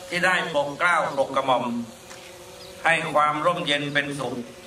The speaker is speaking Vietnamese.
ที่ได้ปกเกล้าปกกระหม่อมให้ความร่มเย็นเป็นสุข